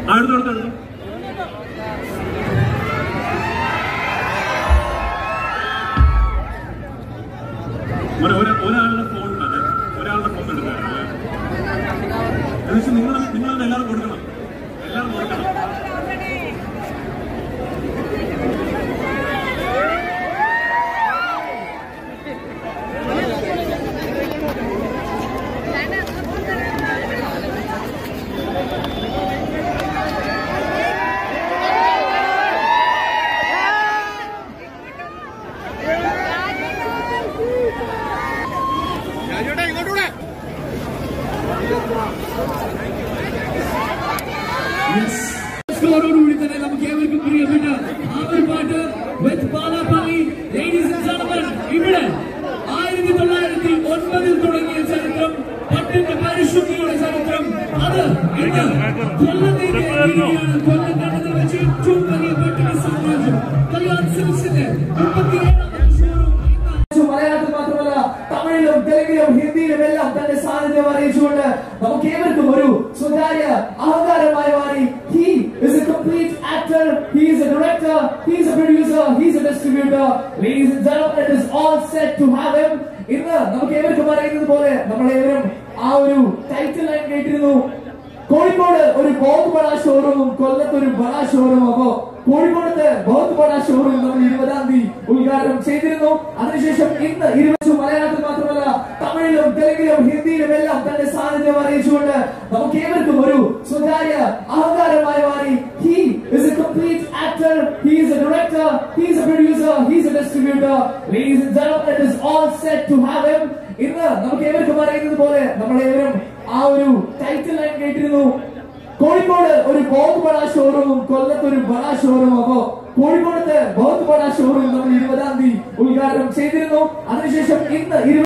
അടുത്തടുത്തെടുത്തു. ഒരാളുടെ ഫോൺ അല്ലേ, ഒരാളുടെ ഫോൺ എടുക്കാറല്ലേ? നിങ്ങൾ എല്ലാവരും കൊടുക്കണം, എല്ലാവരും കൊടുക്കണം. ഇവിടെ 1909 തുടങ്ങിയ ചരിത്രം, പട്ടിന്റെ പരിശുദ്ധിയുടെ ചരിത്രം, അത് ഇന്ന് കൊല്ലം കണ്ടതിൽ വെച്ച് ഏറ്റവും വലിയ പട്ടിക സാമ്രാജ്യം കല്യാൺ സിൽക്സിന്റെ 37ാമത്തെ ഷോറൂം മലയാളത്തിൽ മാത്രമല്ല തമിഴിലും തെലുങ്കിലും ഹിന്ദിയിലും എല്ലാം തന്റെ സാന്നിധ്യം അറിയിച്ചുകൊണ്ട് നമുക്ക് ഏവർക്കും ഒരു സ്വകാര്യ അഹങ്കാരമായി മാറി. He is a complete actor, he is a director, he is a producer, he is a distributor. Ladies and gentlemen, it is all set to have him. ഇന്ന് നമുക്ക് ഏവർക്കും അറിയുന്നത് പോലെ നമ്മളേവരും ആ ഒരു ടൈറ്റിൽ ലൈൻ കേട്ടിരുന്നു. കോഴിക്കോട് ഒരു ബഹുത് ബഡാ ഷോറൂമും കൊല്ലത്ത് ഒരു ബഡാ ഷോറൂമും. അപ്പോ കോഴിക്കോടത്തെ ബഹുത് ബഡാ ഷോറൂം നമ്മൾ 20-ാം തീയതി ഉദ്ഘാടനം ചെയ്തിരുന്നു. അതിനുശേഷം ഇന്ന് 20 മലയാളത്തിൽ മാത്രമല്ല തമിഴിലും തെലുങ്കിലും ഹിന്ദിയിലും എല്ലാം തന്റെ സാന്നിധ്യം അറിയിച്ചുകൊണ്ട് നമുക്ക് ഏവർക്കും ഒരു സ്വകാര്യ അഹങ്കാരമായി മാറി. He is a complete actor, he is a director, he is a producer, he is a distributor. Ladies and gentlemen, it is all set to have him. ഇന്ന് നമുക്ക് ഏവർക്കും അറിയുന്നത് പോലെ നമ്മളേവരും ആ ഒരു ടൈറ്റിൽ ലൈൻ കേട്ടിരുന്നു. കോഴിക്കോട് ഒരു ബഹുത് ബഡാ ഷോറൂമും കൊല്ലത്ത് ഒരു ബഡാ ഷോറൂമും. അപ്പോ കോഴിക്കോടത്തെ ബഹുത് ബഡാ ഷോറൂം നമ്മൾ 20-ാം തീയതി ഉദ്ഘാടനം ചെയ്തിരുന്നു. അതിനുശേഷം ഇന്ന്